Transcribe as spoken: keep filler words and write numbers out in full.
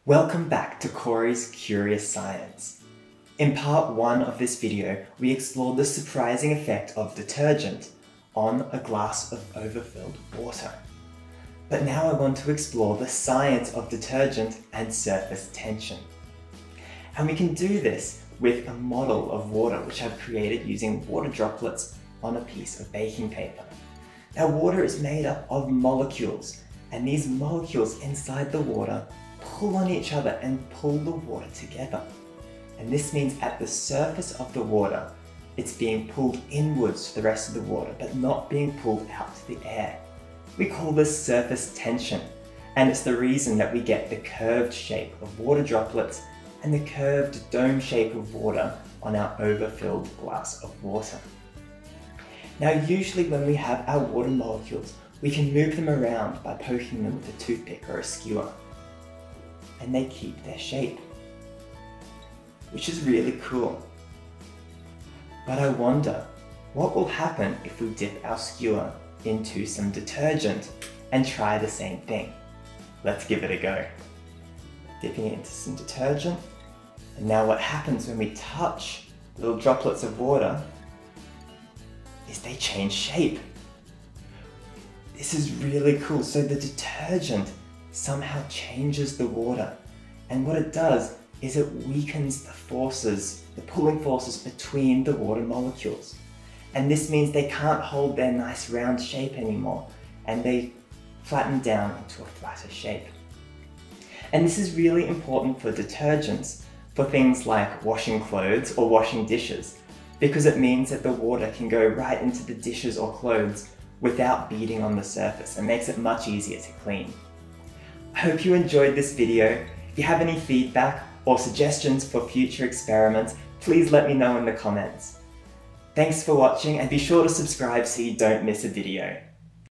Welcome back to Corey's Curious Science. In part one of this video, we explored the surprising effect of detergent on a glass of overfilled water. But now I want to explore the science of detergent and surface tension. And we can do this with a model of water which I've created using water droplets on a piece of baking paper. Now, water is made up of molecules, and these molecules inside the water pull on each other and pull the water together. And this means at the surface of the water, it's being pulled inwards to the rest of the water, but not being pulled out to the air. We call this surface tension, and it's the reason that we get the curved shape of water droplets and the curved dome shape of water on our overfilled glass of water. Now, usually when we have our water molecules, we can move them around by poking them with a toothpick or a skewer, and they keep their shape, which is really cool. But I wonder, what will happen if we dip our skewer into some detergent and try the same thing? Let's give it a go. Dipping it into some detergent, and now what happens when we touch little droplets of water is they change shape. This is really cool. So the detergent somehow changes the water, and what it does is it weakens the forces, the pulling forces between the water molecules. And this means they can't hold their nice round shape anymore, and they flatten down into a flatter shape. And this is really important for detergents, for things like washing clothes or washing dishes, because it means that the water can go right into the dishes or clothes without beading on the surface, and makes it much easier to clean. I hope you enjoyed this video. If you have any feedback or suggestions for future experiments, please let me know in the comments. Thanks for watching, and be sure to subscribe so you don't miss a video.